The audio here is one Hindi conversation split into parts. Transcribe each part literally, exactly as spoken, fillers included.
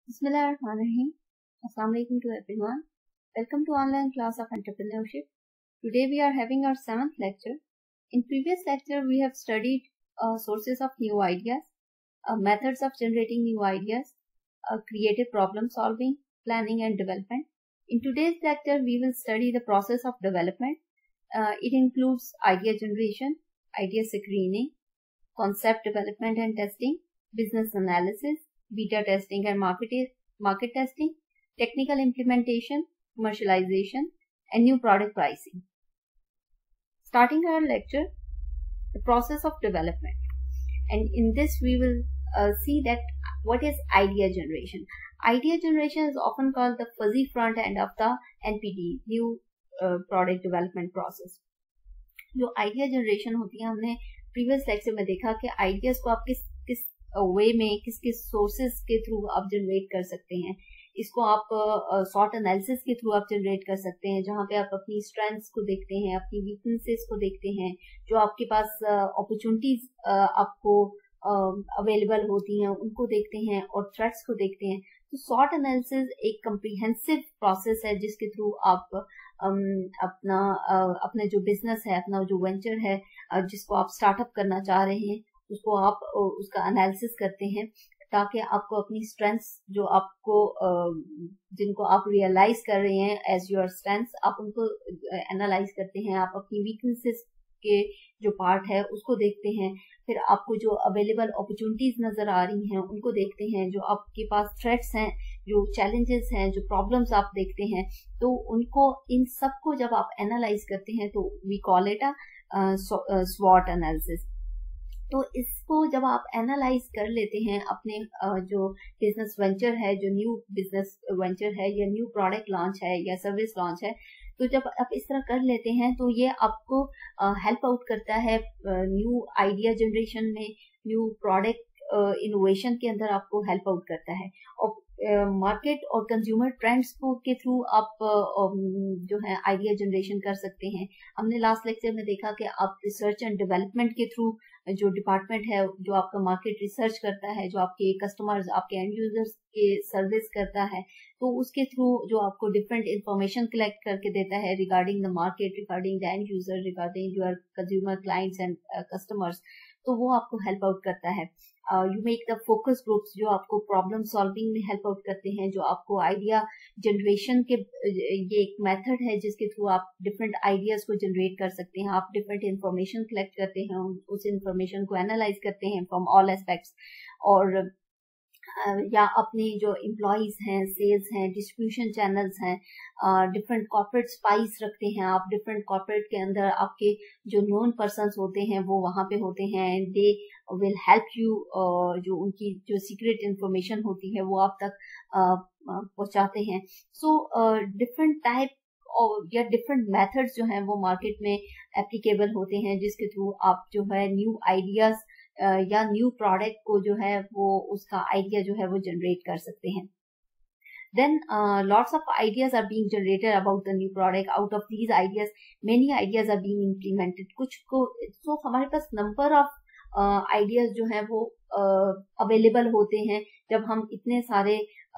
Bismillahirrahmanirrahim. Assalamu alaikum to everyone. Welcome to online class of entrepreneurship. Today we are having our seventh lecture. In previous lecture we have studied uh, sources of new ideas, uh, methods of generating new ideas, uh, creative problem solving, planning and development. In today's lecture we will study the process of development. Uh, it includes idea generation, idea screening, concept development and testing, business analysis, beta testing and market, market testing, technical implementation, commercialization, and new product pricing. Starting our lecture, the process of development. And in this we will uh, see that what is idea generation. Idea generation is often called the fuzzy front end of the N P D, new uh, product development process. जो आइडिया जनरेशन होती है, हमने प्रीवियस लेक्चर में देखा कि आइडियाज को आप किस किस वे में किस किस सोर्सेज के थ्रू आप जनरेट कर सकते हैं. इसको आप सॉर्ट uh, एनालिसिस के थ्रू आप जनरेट कर सकते हैं, जहां पे आप अपनी स्ट्रेंथ्स को देखते हैं, अपनी वीकनेसेस को देखते हैं, जो आपके पास अपॉर्चुनिटीज uh, uh, आपको अवेलेबल uh, होती हैं उनको देखते हैं और थ्रेट्स को देखते हैं. तो सॉर्ट एनालिसिस एक कम्प्रिहेंसिव प्रोसेस है जिसके थ्रू आप um, अपना uh, अपने जो बिजनेस है, अपना जो वेंचर है, uh, जिसको आप स्टार्टअप करना चाह रहे हैं, उसको आप uh, उसका एनालिसिस करते हैं ताकि आपको अपनी स्ट्रेंथ्स जो आपको uh, जिनको आप रियलाइज कर रहे हैं एज योर स्ट्रेंथ्स, आप उनको एनालाइज करते हैं. आप अपनी वीकनेसेस के जो पार्ट है उसको देखते हैं. फिर आपको जो अवेलेबल अपॉर्चुनिटीज नजर आ रही हैं उनको देखते हैं, जो आपके पास थ्रेट्स हैं, जो चैलेंजेस हैं, जो प्रॉब्लम्स आप देखते हैं, तो उनको इन सबको जब आप एनालाइज करते हैं तो वी कॉल इट अ स्वॉट एनालिसिस. तो इसको जब आप एनालाइज कर लेते हैं अपने uh, जो बिजनेस वेंचर है, जो न्यू बिजनेस वेंचर है या न्यू प्रोडक्ट लॉन्च है या सर्विस लॉन्च है, तो जब आप इस तरह कर लेते हैं तो ये आपको हेल्प आउट करता है न्यू आइडिया जनरेशन में, न्यू प्रोडक्ट इनोवेशन के अंदर आपको हेल्प आउट करता है. और मार्केट uh, और कंज्यूमर ट्रेंड्स को के थ्रू आप uh, जो है आइडिया जनरेशन कर सकते हैं. हमने लास्ट लेक्चर में देखा कि आप रिसर्च एंड डेवलपमेंट के थ्रू, जो डिपार्टमेंट है जो आपका मार्केट रिसर्च करता है, जो आपके कस्टमर्स, आपके एंड यूजर्स के सर्विस करता है, तो उसके थ्रू जो आपको डिफरेंट इंफॉर्मेशन कलेक्ट करके देता है regarding the market, regarding the end user, regarding your consumer clients and customers, तो वो आपको हेल्प आउट करता है. You make the focus groups जो आपको प्रॉब्लम सॉल्विंग में हेल्प आउट करते हैं, जो आपको आइडिया जनरेशन के, ये एक मेथड है जिसके थ्रू आप डिफरेंट आइडियाज को जनरेट कर सकते हैं. आप डिफरेंट इंफॉर्मेशन कलेक्ट करते हैं, उस इंफॉर्मेशन को एनालाइज करते हैं फ्रॉम ऑल एस्पेक्ट्स, और या अपने जो एम्प्लॉयज हैं, सेल्स हैं, डिस्ट्रीब्यूशन चैनल्स हैं, डिफरेंट कॉर्पोरेट स्पाइस रखते हैं आप. डिफरेंट कॉर्पोरेट के अंदर आपके जो नोन पर्सन्स होते हैं वो वहां पे होते हैं, and they will help you, जो उनकी जो सीक्रेट इंफॉर्मेशन होती है वो आप तक पहुंचाते हैं. सो डिफरेंट टाइप और या डिफरेंट मेथड्स जो हैं वो मार्केट में एप्लीकेबल होते हैं, जिसके थ्रू आप जो है न्यू आइडियाज Uh, या न्यू प्रोडक्ट को जो है वो उसका आइडिया जो है वो जनरेट कर सकते हैं. Then lots of ideas are being generated about the new product. Out of these ideas many ideas are being implemented. कुछ को तो so, हमारे पास नंबर ऑफ आइडियाज जो है वो अवेलेबल uh, होते हैं जब हम इतने सारे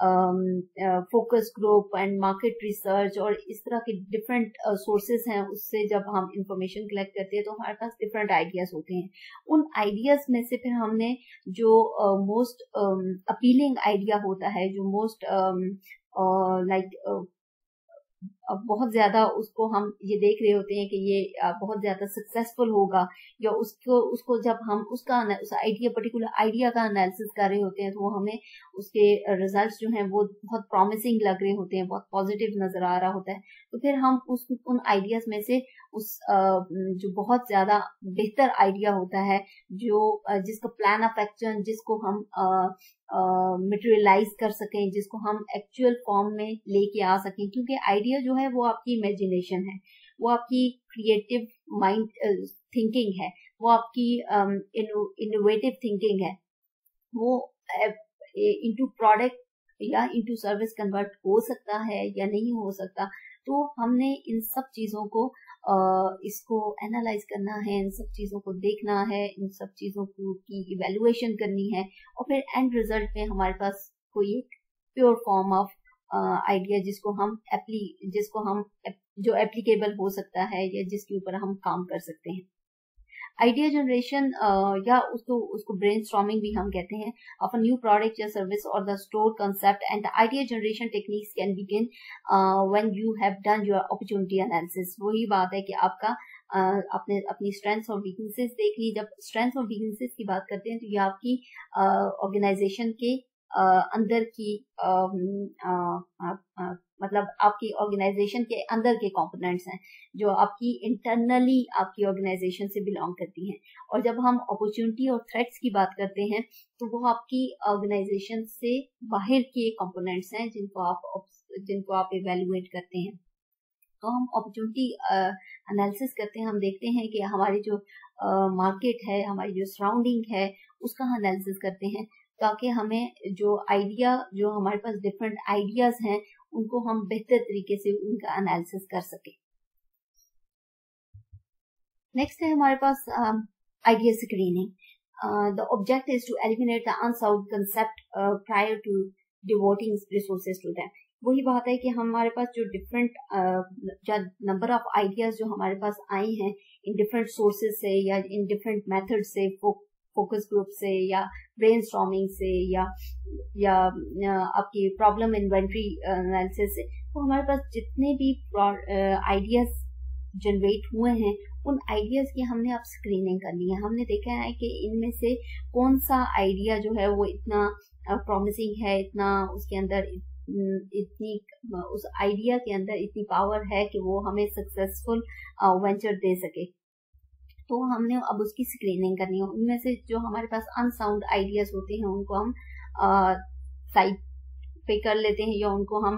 focus group and market research और इस तरह के डिफरेंट सोर्सेज हैं उससे जब हम इंफॉर्मेशन कलेक्ट करते हैं तो हमारे पास डिफरेंट आइडियाज होते हैं. उन आइडियाज में से फिर हमने जो मोस्ट अपीलिंग आइडिया होता है, जो मोस्ट लाइक बहुत ज्यादा उसको हम ये देख रहे होते हैं कि ये बहुत ज्यादा सक्सेसफुल होगा, या उसको उसको जब हम उसका उस आइडिया पर्टिकुलर आइडिया का एनालिसिस कर रहे होते हैं तो वो हमें उसके रिजल्ट्स जो हैं वो बहुत प्रॉमिसिंग लग रहे होते हैं, बहुत पॉजिटिव नजर आ रहा होता है. तो फिर हम उस उन आइडियाज में से उस जो बहुत ज्यादा बेहतर आइडिया होता है, जो जिसका प्लान ऑफ एक्शन, जिसको हम मटेरियलाइज uh, कर सकें, जिसको हम एक्चुअल फॉर्म में लेके आ सकें, क्योंकि आइडिया जो है वो आपकी इमेजिनेशन है, वो आपकी क्रिएटिव माइंड थिंकिंग है, वो आपकी इनोवेटिव थिंकिंग है. वो इनटू प्रोडक्ट या इनटू सर्विस कन्वर्ट हो सकता है या नहीं हो सकता. तो हमने इन सब चीजों को इसको एनालाइज करना है, इन सब चीजों को देखना है, इन सब चीजों को की इवैल्यूएशन करनी है, और फिर एंड रिजल्ट में हमारे पास कोई एक प्योर फॉर्म ऑफ आइडिया जिसको हम एप्ली जिसको हम जो एप्लीकेबल हो सकता है या जिसके ऊपर हम काम कर सकते हैं। आइडिया जनरेशन uh, या उसको उसको ब्रेनस्टॉर्मिंग भी हम कहते हैं ऑफ अ न्यू प्रोडक्ट या सर्विस और the store concept and the idea generation techniques can begin when you have done your opportunity analysis. वही बात है कि आपका uh, आपने अपनी स्ट्रेंथ्स और वीकनेसेस देख ली। जब स्ट्रेंथ्स और वीकनेसेस की बात करते हैं तो ये आपकी ऑर्गेनाइजेशन uh, के uh, अंदर की uh, uh, uh, uh, मतलब आपकी ऑर्गेनाइजेशन के अंदर के कंपोनेंट्स हैं जो आपकी इंटरनली आपकी ऑर्गेनाइजेशन से बिलोंग करती हैं। और जब हम अपॉर्चुनिटी और थ्रेट्स की बात करते हैं तो वो आपकी ऑर्गेनाइजेशन से बाहर के कंपोनेंट्स हैं जिनको आप जिनको आप इवेल्युएट करते हैं। तो हम अपॉर्चुनिटी एनालिसिस करते हैं, हम देखते हैं कि हमारी जो मार्केट uh, है, हमारी जो सराउंडिंग है, उसका एनालिसिस करते हैं ताकि हमें जो आइडिया जो हमारे पास डिफरेंट आइडियाज हैं उनको हम बेहतर तरीके से उनका एनालिसिस कर सके। नेक्स्ट है हमारे पास idea screening. The object is to eliminate the unsolved concept prior to devoting resources to them. वही बात है कि हमारे पास जो डिफरेंट नंबर ऑफ आइडियाज जो हमारे पास आए हैं इन डिफरेंट सोर्सेज से या इन डिफरेंट मेथड से, फोकस ग्रुप से या ब्रेनस्टॉर्मिंग से या या आपकी प्रॉब्लम इन्वेंटरी एनालिसिस से, तो हमारे पास जितने भी आइडियाज जनरेट हुए हैं उन आइडियाज की हमने अब स्क्रीनिंग करनी है। हमने देखा है कि इनमें से कौन सा आइडिया जो है वो इतना प्रॉमिसिंग है, इतना उसके अंदर इतनी उस आइडिया के अंदर इतनी पावर है कि वो हमें सक्सेसफुल वेंचर दे सके। तो हमने अब उसकी स्क्रीनिंग करनी है। उनमें से जो हमारे पास अनसाउंड आइडियाज होते हैं उनको हम साइड पे कर लेते हैं या उनको हम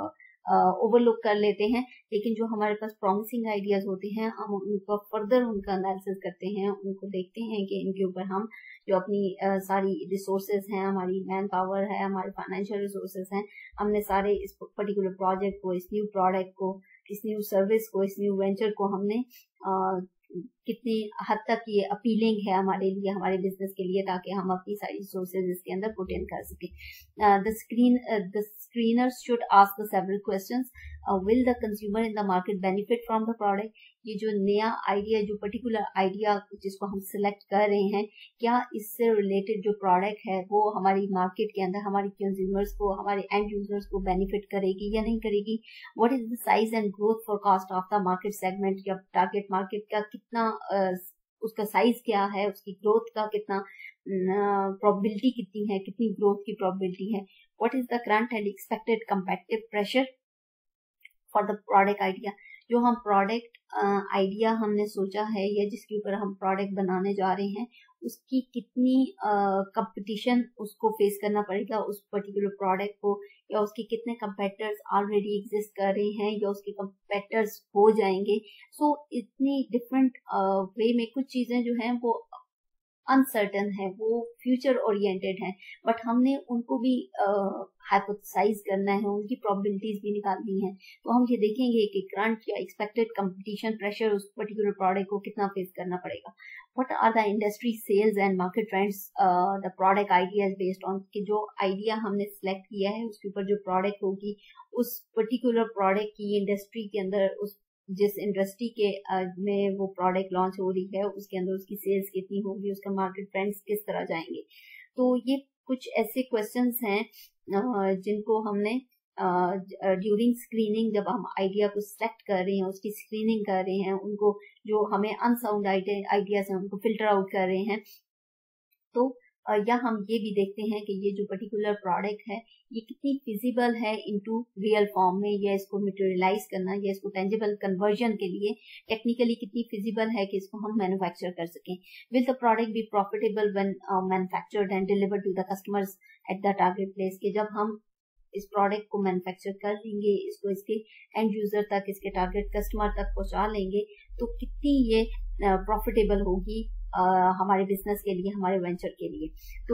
ओवरलुक कर लेते हैं, लेकिन जो हमारे पास प्रॉमिसिंग आइडियाज होते हैं हम उनको फर्दर उनका एनालिसिस करते हैं, उनको देखते हैं कि इनके ऊपर हम जो अपनी uh, सारी रिसोर्सेज हैं, हमारी मैन पावर है, हमारे फाइनेंशियल रिसोर्सेज हैं, हमने सारे इस पर्टिकुलर प्रोजेक्ट को, इस न्यू प्रोडक्ट को, इस न्यू सर्विस को, इस न्यू वेंचर को हमने uh, कितनी हद तक ये अपीलिंग है हमारे लिए, हमारे बिजनेस के लिए, ताकि हम अपनी सारी रिसोर्सेज इसके अंदर पुट इन कर सके। The screen the screeners should ask the several questions. Will the consumer in the market benefit from the product. ये जो नया आइडिया, जो पर्टिकुलर आइडिया जिसको हम सिलेक्ट कर रहे हैं, क्या इससे रिलेटेड जो प्रोडक्ट है वो हमारी मार्केट के अंदर हमारे कंज्यूमर्स को, हमारे एंड यूजर्स को बेनिफिट करेगी या नहीं करेगी। What is the size and growth forecast of the market segment. या टारगेट मार्केट का कितना uh, उसका साइज क्या है, उसकी ग्रोथ का कितना प्रोबेबिलिटी uh, कितनी है, कितनी ग्रोथ की प्रोबेबिलिटी है। What is the current and expected competitive pressure for the product idea. जो हम प्रोडक्ट आइडिया uh, हमने सोचा है या जिसके ऊपर हम प्रोडक्ट बनाने जा रहे हैं, उसकी कितनी कंपटीशन uh, उसको फेस करना पड़ेगा उस पर्टिकुलर प्रोडक्ट को, या उसके कितने कंपेटिटर्स ऑलरेडी एग्जिस्ट कर रहे हैं या उसके कंपेटिटर्स हो जाएंगे। सो so, इतनी डिफरेंट वे में कुछ चीजें जो हैं वो अनसर्टन है, वो फ्यूचर ओरिएंटेड है, बट हमने उनको भी हाइपोथेसाइज uh, करना है, उनकी प्रोबेबिलिटीज भी निकालनी है। तो हम ये देखेंगे कि करंट या एक्सपेक्टेड कंपटीशन प्रेशर उस पर्टिकुलर प्रोडक्ट को कितना फेस करना पड़ेगा। What are the industry sales and market trends the product ideas based on, कि जो आइडिया हमने सिलेक्ट किया है उसके ऊपर जो प्रोडक्ट होगी, उस पर्टिकुलर प्रोडक्ट की इंडस्ट्री के अंदर, उस जिस इंडस्ट्री के में वो प्रोडक्ट लॉन्च हो रही है उसके अंदर उसकी सेल्स कितनी होगी, उसका मार्केट ट्रेंड्स किस तरह जाएंगे। तो ये कुछ ऐसे क्वेश्चंस हैं जिनको हमने ड्यूरिंग स्क्रीनिंग, जब हम आइडिया को सिलेक्ट कर रहे हैं, उसकी स्क्रीनिंग कर रहे हैं, उनको जो हमें अनसाउंड आइडियाज हैं उनको फिल्टर आउट कर रहे हैं, तो या हम ये भी देखते हैं कि ये जो पर्टिकुलर प्रोडक्ट है ये कितनी फिजिबल है इनटू रियल फॉर्म में, या इसको मटेरियलाइज करना या इसको टेंजिबल कन्वर्जन के लिए टेक्निकली कितनी फिजिबल है कि इसको हम मैन्युफैक्चर कर सकें। Will the product be profitable when manufactured and delivered to the customers at the target place. के जब हम इस प्रोडक्ट को मैन्युफैक्चर कर लेंगे, इसको इसके एंड यूजर तक, इसके टारगेट कस्टमर तक पहुंचा लेंगे, तो कितनी ये प्रॉफिटेबल uh, होगी Uh, हमारे बिजनेस के लिए, हमारे वेंचर के लिए। तो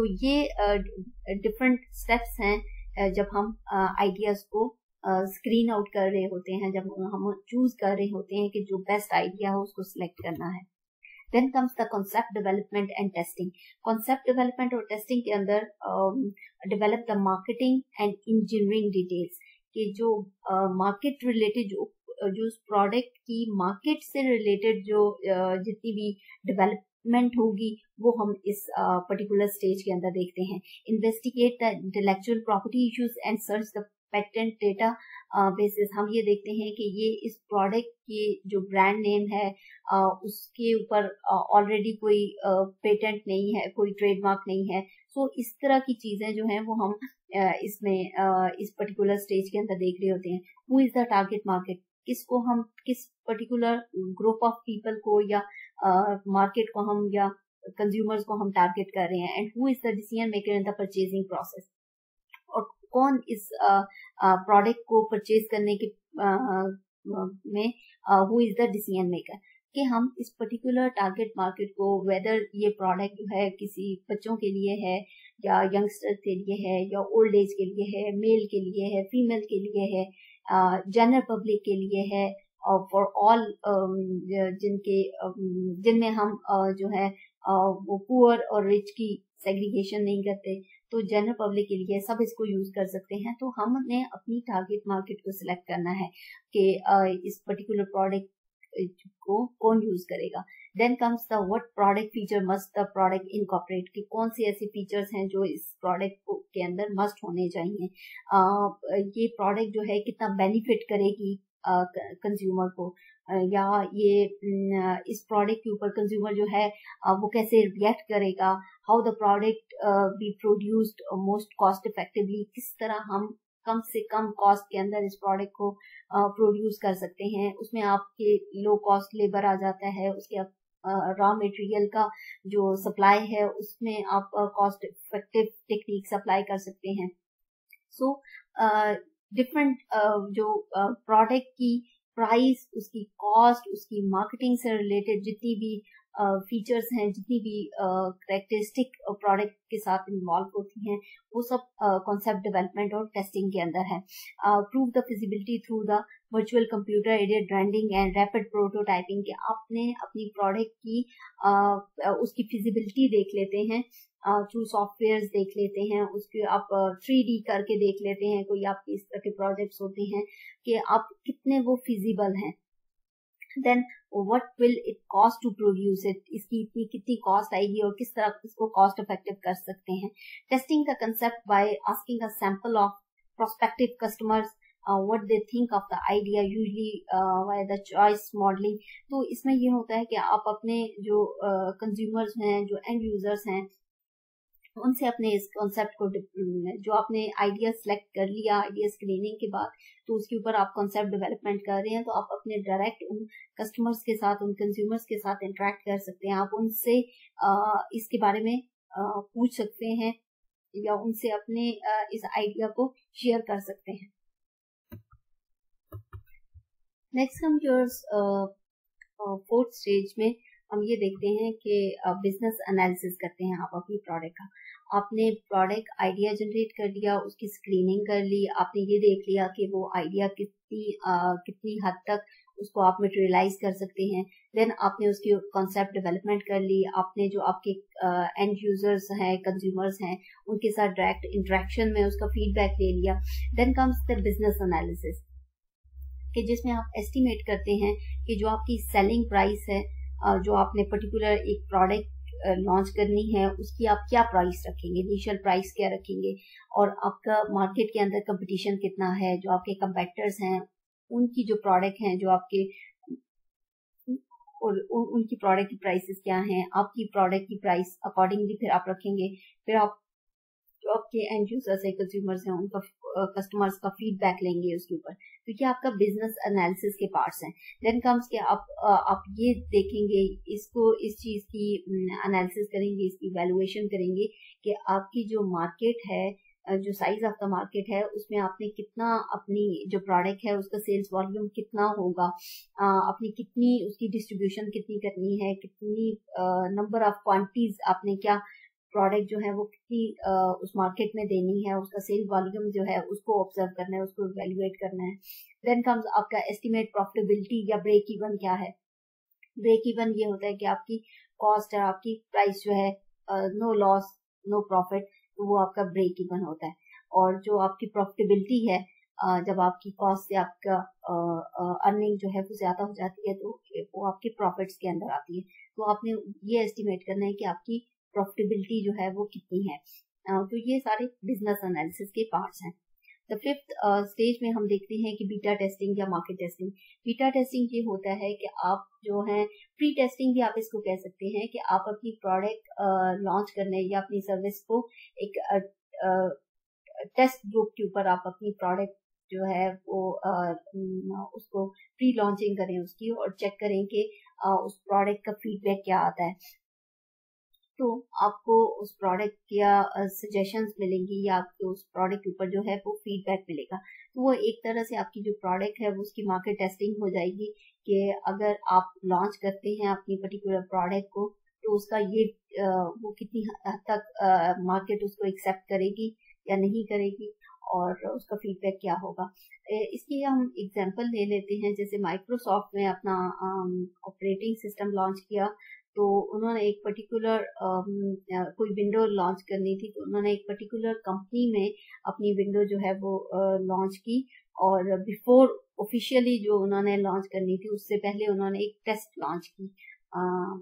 ये डिफरेंट uh, स्टेप्स हैं uh, जब हम आइडियाज uh, को स्क्रीन uh, आउट कर रहे होते हैं, जब हम चूज कर रहे होते हैं कि जो बेस्ट आइडिया हो उसको सिलेक्ट करना है। Then comes the concept development and testing. Concept development और टेस्टिंग के अंदर develop the marketing and engineering details, कि जो मार्केट uh, रिलेटेड जो जो प्रोडक्ट की मार्केट से रिलेटेड जो uh, जितनी भी डेवलपमेंट होगी वो हम इस पर्टिकुलर uh, स्टेज के अंदर देखते हैं। Investigate the intellectual property issues and search the patent data bases. हम ये देखते हैं कि ये इस प्रोडक्ट की जो ब्रांड नेम है uh, उसके ऊपर ऑलरेडी uh, कोई पेटेंट uh, नहीं है, कोई ट्रेडमार्क नहीं है। सो so, इस तरह की चीजें जो हैं वो हम uh, इसमें uh, इस पर्टिकुलर स्टेज के अंदर देख रहे होते हैं। Who is the target market, किसको हम, किस पर्टिकुलर ग्रुप ऑफ पीपल को या मार्केट uh, को हम या कंज्यूमर्स को हम टारगेट कर रहे हैं। And who is the decision maker in the purchasing process, और कौन इस प्रोडक्ट uh, uh, को परचेज करने के uh, में who is the decision maker, कि हम इस पर्टिकुलर टारगेट मार्केट को, वेदर ये प्रोडक्ट जो है किसी बच्चों के लिए है या यंगस्टर के लिए है या ओल्ड एज के लिए है, मेल के लिए है, फीमेल के लिए है, जनरल uh, पब्लिक के लिए है, और फॉर ऑल जिनके um, जिनमें हम uh, जो है uh, वो पुअर और रिच की सेग्रीगेशन नहीं करते, तो जनरल पब्लिक के लिए सब इसको यूज कर सकते हैं। तो हमने अपनी टारगेट मार्केट को सिलेक्ट करना है कि uh, इस पर्टिकुलर प्रोडक्ट को कौन यूज करेगा। Then comes the what product feature must the product incorporate, कि कौन सी ऐसी फीचर्स हैं जो इस प्रोडक्ट के अंदर मस्ट होने चाहिए। uh, ये प्रोडक्ट जो है कितना बेनिफिट करेगी कंज्यूमर uh, को, uh, या ये uh, इस प्रोडक्ट के ऊपर कंज्यूमर जो है uh, वो कैसे रिएक्ट करेगा। How the product be produced most cost effectively, किस तरह हम कम से कम कॉस्ट के अंदर इस प्रोडक्ट को प्रोड्यूस uh, कर सकते हैं। उसमें आपके लो कॉस्ट लेबर आ जाता है, उसके रॉ uh, मटेरियल का जो सप्लाई है उसमें आप कॉस्ट इफेक्टिव टेक्निक सप्लाई कर सकते हैं। सो डिफरेंट जो प्रोडक्ट uh, की प्राइस, उसकी कॉस्ट, उसकी मार्केटिंग से रिलेटेड जितनी भी फीचर्स uh, हैं, जितनी भी करेक्टरिस्टिक uh, प्रोडक्ट के साथ इन्वॉल्व होती हैं, वो सब कॉन्सेप्ट डेवलपमेंट और टेस्टिंग के अंदर है। Prove the feasibility through the virtual computer aided branding and rapid prototyping, के आपने अपनी प्रोडक्ट की uh, उसकी फिजिबिलिटी देख लेते हैं थ्रू uh, सॉफ्टवेयर देख लेते हैं, उसके आप थ्री डी करके देख लेते हैं। कोई आपके इस तरह के प्रोजेक्ट्स होते हैं कि आप कितने वो फिजिबल हैं। Then what will it cost to produce it, इसकी इतनी कितनी कॉस्ट आएगी और किस तरह इसको कॉस्ट इफेक्टिव कर सकते हैं। Testing the concept by asking a sample of prospective customers what they think of the idea, usually by the choice modelling. तो इसमें ये होता है कि आप अपने जो कंज्यूमर्स uh, हैं, जो एंड यूजर्स हैं, उनसे अपने इस कॉन्सेप्ट को, जो आपने आइडिया सिलेक्ट कर लिया आइडिया स्क्रीनिंग के बाद, तो उसके ऊपर आप कॉन्सेप्ट डेवलपमेंट कर रहे हैं, तो आप अपने डायरेक्ट उन कस्टमर्स के साथ, उन कंज्यूमर्स के साथ इंटरेक्ट कर सकते हैं। आप उनसे आ, इसके बारे में आ, पूछ सकते हैं या उनसे अपने आ, इस आइडिया को शेयर कर सकते हैं। नेक्स्ट हम योर्स फोर्थ स्टेज में हम ये देखते हैं कि बिजनेस एनालिसिस करते हैं आप अपनी प्रोडक्ट का। आपने प्रोडक्ट आइडिया जनरेट कर लिया, उसकी स्क्रीनिंग कर ली, आपने ये देख लिया कि वो आइडिया कितनी आ, कितनी हद तक उसको आप मटेरियलाइज कर सकते हैं। देन आपने उसकी कॉन्सेप्ट डेवलपमेंट कर ली, आपने जो आपके एंड यूजर्स हैं, कंज्यूमर्स हैं, उनके साथ डायरेक्ट इंटरेक्शन में उसका फीडबैक ले लिया। Then comes the business analysis, कि जिसमें आप एस्टिमेट करते हैं कि जो आपकी सेलिंग प्राइस है, जो आपने पर्टिकुलर एक प्रोडक्ट लॉन्च करनी है, उसकी आप क्या प्राइस रखेंगे, इनिशियल प्राइस क्या रखेंगे, और आपका मार्केट के अंदर कंपटीशन कितना है, जो आपके कंपेटिटर्स हैं उनकी जो प्रोडक्ट हैं, जो आपके और उनकी प्रोडक्ट की प्राइसेस क्या हैं, आपकी प्रोडक्ट की प्राइस अकॉर्डिंगली फिर आप रखेंगे। फिर आप जो आपके एंड यूजर्स है, कंज्यूमर्स हैं, उनका कस्टमर्स का फीडबैक लेंगे उसके ऊपर, क्योंकि आपका बिजनेस एनालिसिस के पार्ट्स हैं। देन कम्स के आप आप ये देखेंगे, इसको इस चीज की एनालिसिस करेंगे, इसकी वैल्यूएशन करेंगे कि आपकी जो मार्केट है, जो साइज ऑफ द मार्केट है, उसमें आपने कितना, अपनी जो प्रोडक्ट है उसका सेल्स वॉल्यूम कितना होगा, अपनी कितनी उसकी डिस्ट्रीब्यूशन कितनी करनी है, कितनी नंबर ऑफ क्वांटिटीज आपने क्या प्रोडक्ट जो है वो कितनी उस मार्केट में देनी है, उसका सेल वॉल्यूम जो है उसको ऑब्जर्व करना है, उसको इवैल्यूएट करना है। देन कम्स आपका एस्टिमेट प्रॉफिटेबिलिटी या ब्रेक इवन क्या है, ब्रेक इवन ये होता है कि आपकी कॉस्ट और आपकी प्राइस जो है नो लॉस नो प्रॉफिट, तो वो आपका ब्रेक इवन होता है। और जो आपकी प्रॉफिटेबिलिटी है, uh, जब आपकी कॉस्ट से आपका अर्निंग uh, uh, जो है वो ज्यादा हो जाती है तो वो आपके प्रॉफिट्स के अंदर आती है। तो आपने ये एस्टिमेट करना है कि आपकी प्रॉफिटेबिलिटी जो है वो कितनी है। uh, तो ये सारे बिजनेस एनालिसिस के पार्ट्स हैं। द फिफ्थ स्टेज में हम देखते हैं कि बीटा टेस्टिंग या मार्केट टेस्टिंग। बीटा टेस्टिंग ये होता है कि आप जो है, प्री टेस्टिंग भी आप इसको कह सकते हैं, कि आप अपनी प्रोडक्ट लॉन्च करने या अपनी सर्विस को एक टेस्ट ग्रुप के ऊपर आप अपनी प्रोडक्ट जो है वो uh, उसको प्री लॉन्चिंग करें उसकी, और चेक करें कि uh, उस प्रोडक्ट का फीडबैक क्या आता है। तो आपको उस प्रोडक्ट या सजेशंस मिलेंगी या आपको उस प्रोडक्ट के ऊपर जो है वो फीडबैक मिलेगा। तो वो एक तरह से आपकी जो प्रोडक्ट है वो उसकी मार्केट टेस्टिंग हो जाएगी कि अगर आप लॉन्च करते हैं अपनी पर्टिकुलर प्रोडक्ट को तो उसका ये वो कितनी हद तक मार्केट उसको एक्सेप्ट करेगी या नहीं करेगी, और उसका फीडबैक क्या होगा। इसकी हम एग्जांपल ले लेते हैं। जैसे माइक्रोसॉफ्ट ने अपना ऑपरेटिंग सिस्टम लॉन्च किया, तो उन्होंने एक पर्टिकुलर कोई विंडो लॉन्च करनी थी, तो उन्होंने एक पर्टिकुलर कंपनी में अपनी विंडो जो है वो लॉन्च की, और बिफोर ऑफिशियली जो उन्होंने लॉन्च करनी थी उससे पहले उन्होंने एक टेस्ट लॉन्च की आ,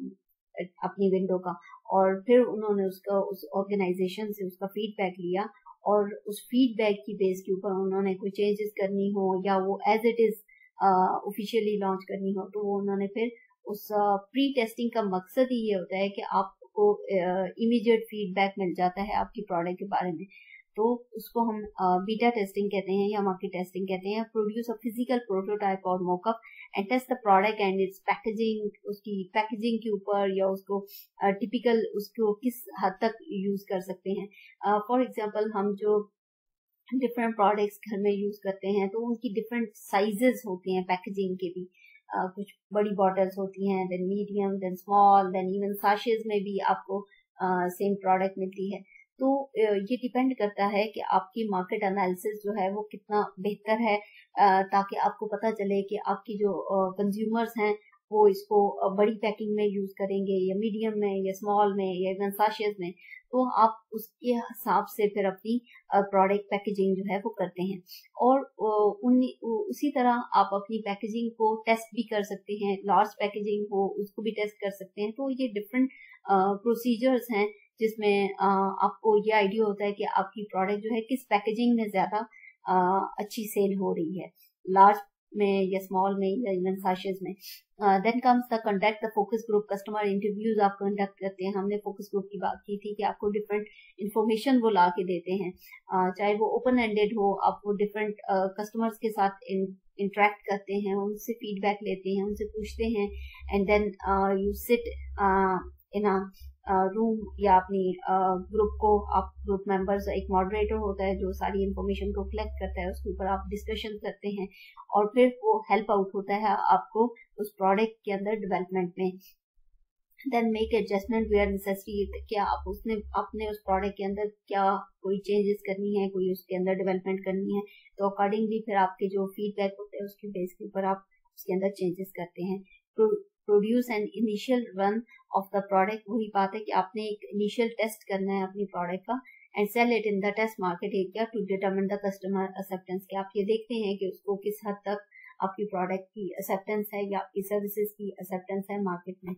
अपनी विंडो का, और फिर उन्होंने उसका उस ऑर्गेनाइजेशन से उसका फीडबैक लिया, और उस फीडबैक की बेस के ऊपर उन्होंने कोई चेंजेस करनी हो या वो as it is officially launch करनी हो, तो वो उन्होंने फिर उस प्री uh, टेस्टिंग का मकसद ही ये होता है कि आपको इमीडिएट uh, फीडबैक मिल जाता है आपकी प्रोडक्ट के बारे में। तो उसको हम बीटा uh, टेस्टिंग कहते हैं या मार्केट टेस्टिंग कहते हैं। प्रोड्यूस अ फिजिकल प्रोटोटाइप और mockup and test the product and its packaging, उसकी पैकेजिंग के ऊपर या उसको टिपिकल uh, उसको किस हद तक यूज कर सकते हैं। फॉर uh, एग्जाम्पल हम जो डिफरेंट प्रोडक्ट्स घर में यूज करते हैं तो उनकी डिफरेंट साइजेस होती हैं पैकेजिंग के भी। Uh, कुछ बड़ी बॉटल्स होती हैं, then medium, then small, then even साशेज में भी आपको सेम uh, प्रोडक्ट मिलती है। तो uh, ये डिपेंड करता है कि आपकी मार्केट एनालिसिस जो है वो कितना बेहतर है, uh, ताकि आपको पता चले कि आपकी जो कंज्यूमर्स uh, हैं वो इसको uh, बड़ी पैकिंग में यूज करेंगे या मीडियम में या स्मॉल में या इवन साशेज में। तो आप उसके हिसाब से फिर अपनी प्रोडक्ट पैकेजिंग जो है वो करते हैं, और उन उसी तरह आप अपनी पैकेजिंग को टेस्ट भी कर सकते हैं। लार्ज पैकेजिंग हो उसको भी टेस्ट कर सकते हैं। तो ये डिफरेंट प्रोसीजर्स हैं जिसमें uh, आपको ये आइडिया होता है कि आपकी प्रोडक्ट जो है किस पैकेजिंग में ज्यादा uh, अच्छी सेल हो रही है, लार्ज में या स्मॉल में या इवन साशेज में। Then comes the conduct the focus group. Customer interviews आप कंडक्ट करते हैं। हमने फोकस ग्रुप की बात की थी कि आपको डिफरेंट इंफॉर्मेशन वो ला के देते हैं, uh, चाहे वो ओपन एंडेड हो, आप वो डिफरेंट कस्टमर्स के साथ इंटरेक्ट करते हैं, उनसे फीडबैक लेते हैं, उनसे पूछते हैं, and then you sit in a room या अपनी ग्रुप uh, को आप ग्रुप मेंबर्स, एक मॉडरेटर होता है जो सारी इंफॉर्मेशन को कलेक्ट करता है, उसके ऊपर आप डिस्कशन करते हैं, और फिर वो हेल्प आउट होता है आपको उस प्रोडक्ट के अंदर डेवलपमेंट में। Then make adjustment where necessary. क्या आप उसने अपने उस प्रोडक्ट के अंदर क्या कोई चेंजेस करनी है, कोई उसके अंदर डेवलपमेंट करनी है, तो अकॉर्डिंगली फिर आपके जो फीडबैक होते हैं उसके बेस के ऊपर आप उसके अंदर चेंजेस करते हैं। तो produce an initial run of the product. वही बात है कि आपने एक इनिशियल टेस्ट करना है अपनी प्रोडक्ट का, and sell it in the test market area to determine the customer acceptance. के आप ये देखते हैं कि उसको किस हद तक आपकी प्रोडक्ट की एक्सेप्टेंस है या आपकी सर्विसेज की एक्सेप्टेंस है मार्केट में।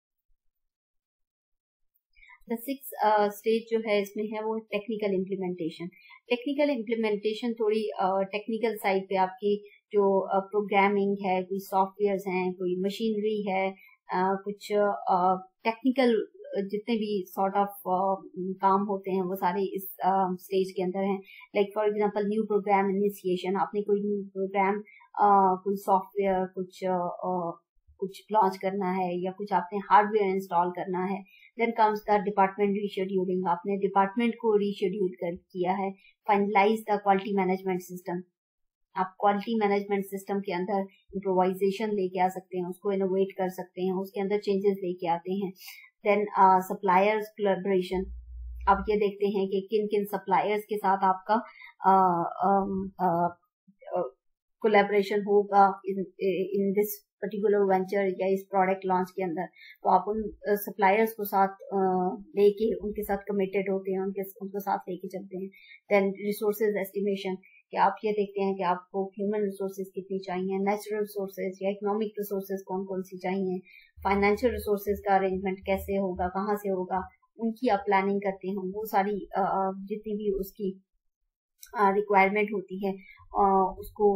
द सिक्स स्टेज जो है इसमें है वो टेक्निकल इम्प्लीमेंटेशन। टेक्निकल इम्प्लीमेंटेशन थोड़ी टेक्निकल uh, साइड पे आपकी जो प्रोग्रामिंग uh, है, कोई सॉफ्टवेयर हैं, कोई मशीनरी है, uh, कुछ टेक्निकल uh, जितने भी सॉर्ट ऑफ uh, काम होते हैं वो सारे इस स्टेज uh, के अंदर हैं। Like for example new programme initiation. आपने कोई न्यू प्रोग्राम uh, कोई सॉफ्टवेयर कुछ uh, uh, कुछ लॉन्च करना है या कुछ आपने हार्डवेयर इंस्टॉल करना है। Then comes the department rescheduling. आपने डिपार्टमेंट को रीशेड्यूल कर किया है। Finalise the quality management system. आप क्वालिटी मैनेजमेंट सिस्टम के अंदर इम्प्रोवाइजेशन लेके आ सकते हैं, उसको इनोवेट कर सकते हैं, उसके अंदर चेंजेस लेके आते हैं। Then suppliers collaboration. आप ये देखते हैं कि किन किन सप्लायर्स के साथ आपका कोलैबोरेशन होगा in in this particular venture या इस प्रोडक्ट लॉन्च के अंदर, तो आप उन सप्लायर्स को साथ लेके उनके साथ कमिटेड होते हैं, उनके उनको साथ लेके चलते हैं। देन रिसोर्सेज एस्टिमेशन, कि आप ये देखते हैं कि आपको ह्यूमन रिसोर्सेज कितनी चाहिए, नेचुरल रिसोर्सेज या इकोनॉमिक रिसोर्सेज कौन कौन सी चाहिए, फाइनेंशियल रिसोर्सेज का अरेंजमेंट कैसे होगा, कहाँ से होगा, उनकी आप प्लानिंग करते हैं। वो सारी जितनी भी उसकी रिक्वायरमेंट होती है उसको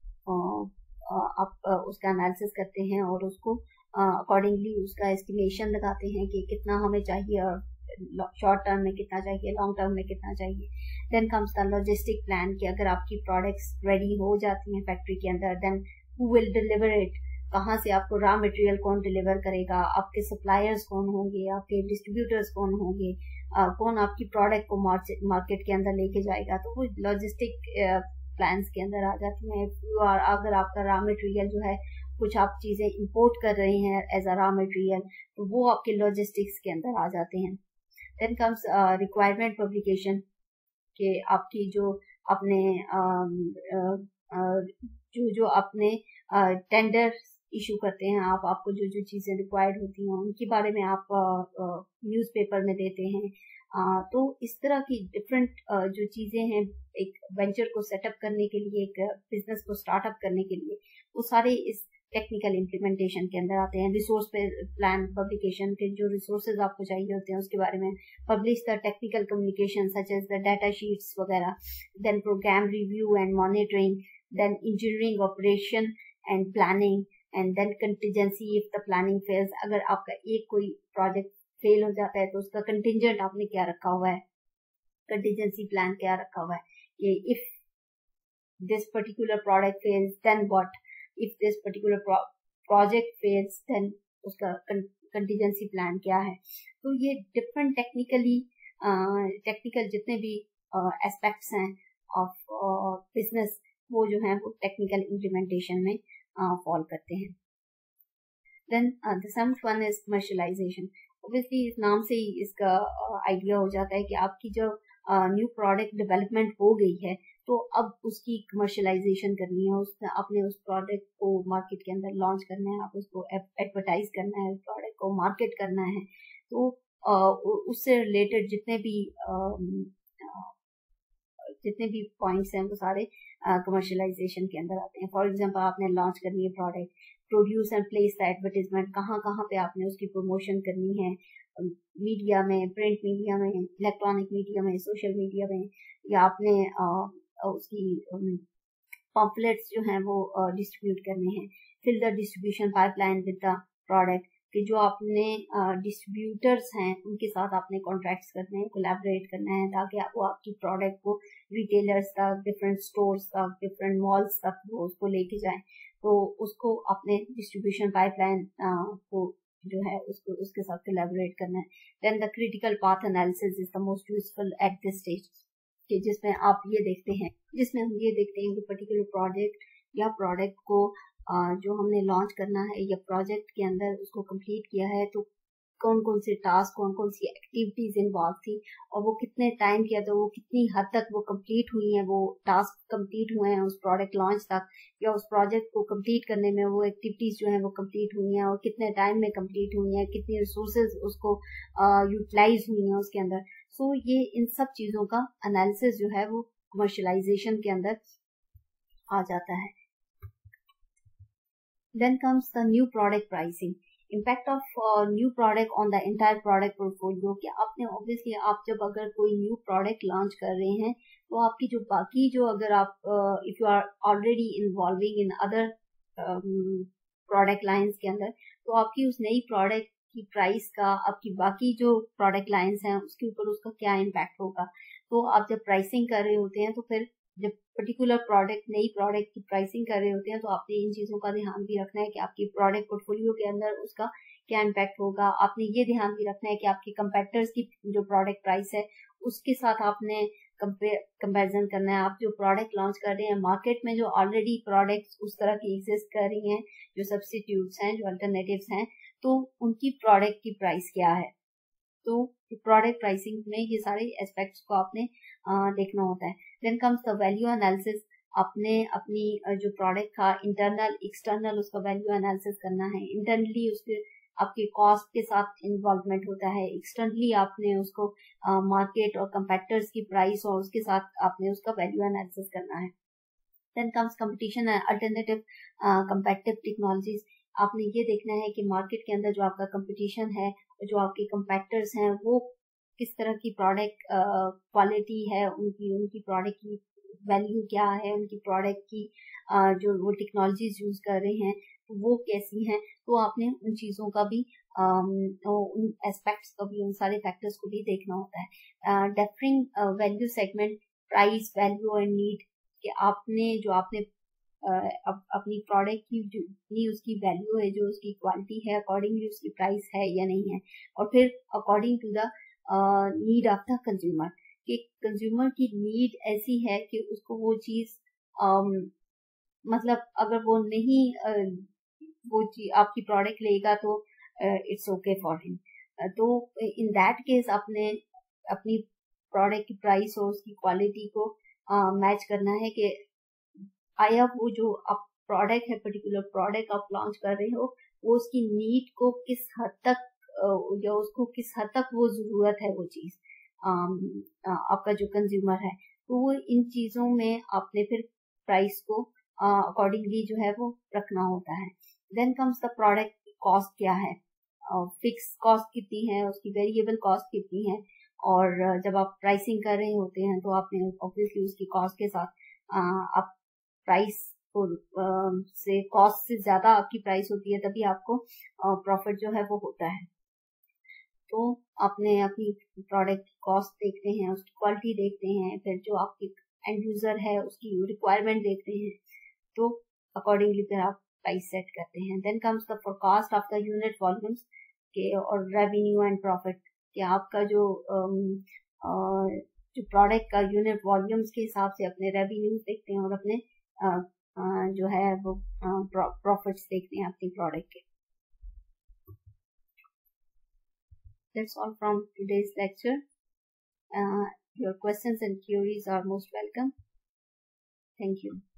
आप उसका एनालिसिस करते हैं और उसको अकॉर्डिंगली उसका एस्टिमेशन लगाते हैं कि कितना हमें चाहिए और शॉर्ट टर्म में कितना चाहिए, लॉन्ग टर्म में कितना चाहिए। Then comes the logistic plan, कि अगर आपकी प्रोडक्ट्स रेडी हो जाती हैं फैक्ट्री के अंदर, then who will deliver it, कहाँ से आपको रॉ मटेरियल कौन डिलीवर करेगा, आपके सप्लायर्स कौन होंगे, आपके डिस्ट्रीब्यूटर्स कौन होंगे, uh, कौन आपकी प्रोडक्ट को मार्केट के अंदर लेके जाएगा। तो वो लॉजिस्टिक प्लान्स के अंदर आ जाती हैं। और अगर आपका रॉ मटेरियल जो है कुछ आप चीजें इंपोर्ट कर रहे हैं एज अ रॉ मटेरियल, तो वो आपके लॉजिस्टिक्स के अंदर आ जाते हैं। देन कम्स रिक्वायरमेंट पब्लिकेशन, कि आपकी जो अपने uh, uh, uh, जो जो अपने टेंडर uh, इशू करते हैं आप, आपको जो जो चीजें रिक्वायर्ड होती हैं उनके बारे में आप न्यूज़पेपर में देते हैं। uh, तो इस तरह की डिफरेंट uh, जो चीजें हैं एक वेंचर को सेटअप करने के लिए, एक बिजनेस को स्टार्टअप करने के लिए, वो सारे इस टेक्निकल इम्प्लीमेंटेशन के अंदर आते हैं। रिसोर्स प्लान पब्लिकेशन के जो रिसोर्सेज आपको चाहिए होते हैं उसके बारे में, publish the technical communication such as the data sheets वगैरह, then programme review and monitoring, then engineering operation and planning, and then contingency if the planning fails. अगर आपका एक कोई प्रोजेक्ट फेल हो जाता है तो उसका कंटीजेंट आपने क्या रखा हुआ है, कंटीजेंसी प्लान क्या रखा हुआ है, कि if this particular product fails then what, if this particular project fails then उसका कंटीजेंसी प्लान क्या है। तो ये डिफरेंट टेक्निकली टेक्निकल जितने भी एस्पेक्ट्स uh, हैं ऑफ बिजनेस, वो जो है वो टेक्निकल इम्प्लीमेंटेशन में फॉल uh, करते हैं। Then the seventh one is commercialisation. Obviously इस नाम से ही इसका आइडिया uh, हो जाता है कि आपकी जो न्यू प्रोडक्ट डेवलपमेंट हो गई है तो अब उसकी कमर्शियलाइजेशन करनी है, उस अपने उस प्रोडक्ट को मार्केट के अंदर लॉन्च करना है, आप उसको एडवर्टाइज करना है, उस प्रोडक्ट को मार्केट करना है। तो uh, उससे रिलेटेड जितने भी uh, जितने भी पॉइंट्स हैं वो सारे कमर्शियलाइजेशन uh, के अंदर आते हैं। फॉर एग्जांपल आपने लॉन्च करनी है product, produce and place the advertisement, कहाँ कहाँ पे आपने उसकी प्रमोशन करनी है, मीडिया में, प्रिंट मीडिया में, इलेक्ट्रॉनिक मीडिया में, सोशल मीडिया में, या आपने uh, उसकी पॉम्पलेट्स जो हैं वो डिस्ट्रीब्यूट करने हैं। Fill the distribution pipeline with the product, कि जो आपने डिस्ट्रीब्यूटर्स uh, हैं उनके साथ आपने कॉन्ट्रैक्ट्स करने हैं, कोलैबोरेट करना है, ताकि आप, वो आपकी प्रोडक्ट को रिटेलर्स तक, डिफरेंट स्टोर्स तक, डिफरेंट मॉल्स तक वो उसको लेके जाएं। तो उसको अपने डिस्ट्रीब्यूशन पाइपलाइन uh, को जो है उसको उसके साथ कोलैबोरेट करना है। Then the critical path analysis is the most useful at this stage, कि जिसमें आप ये देखते हैं जिसमें हम ये देखते हैं कि पर्टिकुलर प्रोजेक्ट या प्रोडक्ट को जो हमने लॉन्च करना है या प्रोजेक्ट के अंदर उसको कंप्लीट किया है, तो कौन कौन से टास्क, कौन कौन सी एक्टिविटीज इन्वॉल्व थी और वो कितने टाइम किया, तो वो कितनी हद तक वो कंप्लीट हुई हैं, वो टास्क कंप्लीट हुए हैं उस प्रोडक्ट लॉन्च तक, या उस प्रोजेक्ट को कंप्लीट करने में वो एक्टिविटीज जो है वो कंप्लीट हुई हैं और कितने टाइम में कंप्लीट हुई हैं, कितनी रिसोर्सेज उसको यूटिलाइज हुई हैं उसके अंदर। सो so, ये इन सब चीजों का एनालिसिस जो है वो कमर्शियलाइजेशन के अंदर आ जाता है। Then comes the new product pricing. Impact of uh, new product on the entire product portfolio. कि आपने obviously आप जब अगर कोई new product launch कर रहे हैं तो आपकी जो बाकी जो अगर आप uh, if you are already involving in other um, product lines के अंदर, तो आपकी उस नई product की प्राइस का आपकी बाकी जो प्रोडक्ट लाइंस हैं उसके ऊपर उसका क्या इम्पैक्ट होगा। तो आप जब प्राइसिंग कर रहे होते हैं तो फिर जब पर्टिकुलर प्रोडक्ट नई प्रोडक्ट की प्राइसिंग कर रहे होते हैं तो आपने इन चीजों का ध्यान भी रखना है कि आपकी प्रोडक्ट पोर्टफोलियो के अंदर उसका क्या इम्पैक्ट होगा। आपने ये ध्यान भी रखना है कि आपकी कंपेटिटर्स की जो प्रोडक्ट प्राइस है उसके साथ आपने कंपैरिजन करना है। आप जो प्रोडक्ट लॉन्च कर रहे हैं मार्केट में, जो ऑलरेडी प्रोडक्ट्स उस तरह की एग्जिस्ट कर रही हैं, जो सब्स्टिट्यूट्स हैं, जो अल्टरनेटिव्स हैं, तो उनकी प्रोडक्ट की प्राइस क्या है। तो प्रोडक्ट प्राइसिंग में ये सारे एस्पेक्ट्स को आपने आ, देखना होता है। Then comes the value analysis. आपने अपनी जो प्रोडक्ट का इंटरनल एक्सटर्नल उसका वैल्यू एनालिसिस करना है। इंटरनली उसके आपके कॉस्ट के साथ इन्वॉल्वमेंट होता है, एक्सटर्नली आपने उसको मार्केट और कंपेटिटर्स की प्राइस और उसके साथ आपने उसका वैल्यू एनालिसिस करना है। Then comes competition and alternative competitive technologies. आपने ये देखना है कि मार्केट के अंदर जो आपका कंपटीशन है, जो आपके कंपेटिटर्स हैं, वो किस तरह की प्रोडक्ट क्वालिटी uh, है, उनकी उनकी प्रोडक्ट की वैल्यू क्या है, उनकी प्रोडक्ट की uh, जो वो टेक्नोलॉजीज यूज कर रहे हैं वो कैसी हैं। तो आपने उन चीजों का भी um, उन एस्पेक्ट्स का भी, उन सारे फैक्टर्स को भी देखना होता है। Differing value segment, price, value and need, कि आपने जो आपने uh, अप, अपनी प्रोडक्ट की जो उसकी वैल्यू है, जो उसकी क्वालिटी है, अकॉर्डिंगली उसकी प्राइस है या नहीं है। और फिर according to the need of the consumer, कि कंज्यूमर की नीड ऐसी है कि उसको वो चीज um, मतलब अगर वो नहीं uh, वो चीज आपकी प्रोडक्ट लेगा तो इट्स ओके फॉर हिम। तो इन दैट केस आपने अपनी प्रोडक्ट की प्राइस और उसकी क्वालिटी को मैच uh, करना है कि आया वो जो आप प्रोडक्ट है, पर्टिकुलर प्रोडक्ट आप लॉन्च कर रहे हो, वो उसकी नीड को किस हद तक uh, या उसको किस हद तक वो जरूरत है वो चीज um, uh, आपका जो कंज्यूमर है। तो वो इन चीजों में आपने फिर प्राइस को अकॉर्डिंगली uh, जो है वो रखना होता है। Then comes the product cost, क्या है, फिक्स uh, कॉस्ट कितनी है, उसकी वेरिएबल कॉस्ट कितनी है। और uh, जब आप प्राइसिंग कर रहे होते हैं तो आपने ऑब्वियसली उसकी कॉस्ट के साथ uh, आप प्राइस को uh, से कॉस्ट से ज्यादा आपकी प्राइस होती है, तभी आपको प्रॉफिट uh, जो है वो होता है। तो आपने अपनी प्रोडक्ट की कॉस्ट देखते हैं, उसकी क्वालिटी देखते हैं, फिर जो आपके एंड यूजर है उसकी रिक्वायरमेंट देखते हैं, तो अकॉर्डिंगली फिर आप प्राइस सेट करते हैं। Then comes the forecast of the unit volumes के और रेवेन्यू एंड प्रॉफिट, कि आपका जो um, uh, जो प्रोडक्ट का यूनिट वॉल्यूम्स के हिसाब से अपने रेवेन्यू देखते हैं और अपने uh, uh, जो है वो प्रॉफिट्स uh, देखते हैं अपनी प्रोडक्ट के। That's all from today's lecture. Uh, your questions and queries are most welcome. Thank you.